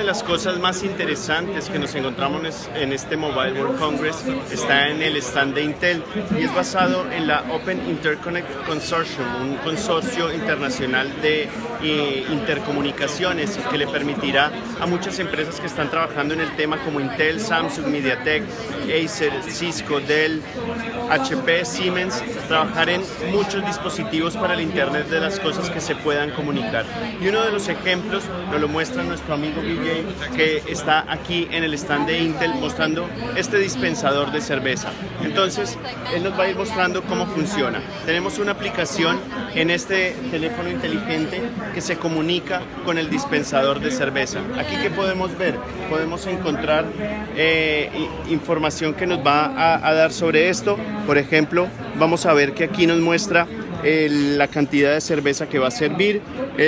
las cosas más interesantes que nos encontramos en este Mobile World Congress está en el stand de Intel y es basado en la Open Interconnect Consortium, un consorcio internacional de intercomunicaciones que le permitirá a muchas empresas que están trabajando en el tema como Intel, Samsung, MediaTek, Acer, Cisco, Dell, HP, Siemens, trabajar en muchos dispositivos para el Internet de las cosas que se puedan comunicar. Y uno de los ejemplos nos lo muestra nuestro amigo Guille, que está aquí en el stand de Intel mostrando este dispensador de cerveza. Entonces, él nos va a ir mostrando cómo funciona. Tenemos una aplicación en este teléfono inteligente que se comunica con el dispensador de cerveza. Aquí, ¿qué podemos ver? Podemos encontrar información que nos va a dar sobre esto. Por ejemplo, vamos a ver que aquí nos muestra la cantidad de cerveza que va a servir,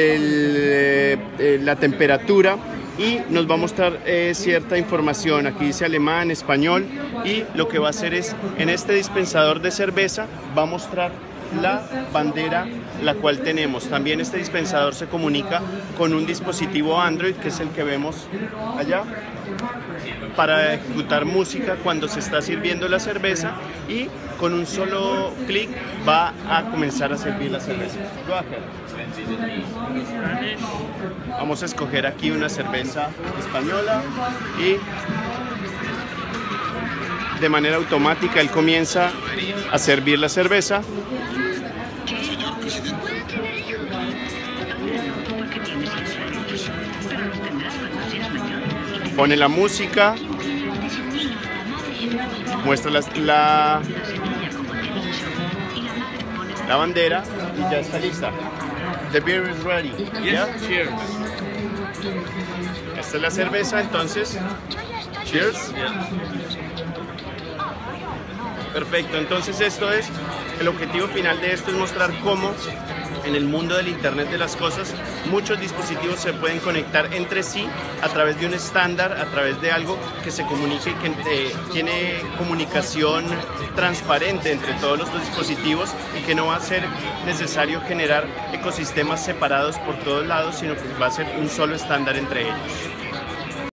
la temperatura, y nos va a mostrar cierta información. Aquí dice alemán, español, y lo que va a hacer es, en este dispensador de cerveza, va a mostrar la bandera la cual tenemos. También este dispensador se comunica con un dispositivo Android, que es el que vemos allá, para ejecutar música cuando se está sirviendo la cerveza, y con un solo clic va a comenzar a servir la cerveza. Vamos a escoger aquí una cerveza española y de manera automática él comienza a servir la cerveza. Pone la música, muestra la bandera y ya está lista. The beer is ready. Yes, cheers. Esta es la cerveza, entonces, cheers. Perfecto, entonces esto es, el objetivo final de esto es mostrar cómo en el mundo del Internet de las cosas muchos dispositivos se pueden conectar entre sí a través de un estándar, a través de algo que se comunique y que tiene comunicación transparente entre todos los dispositivos, y que no va a ser necesario generar ecosistemas separados por todos lados, sino que va a ser un solo estándar entre ellos.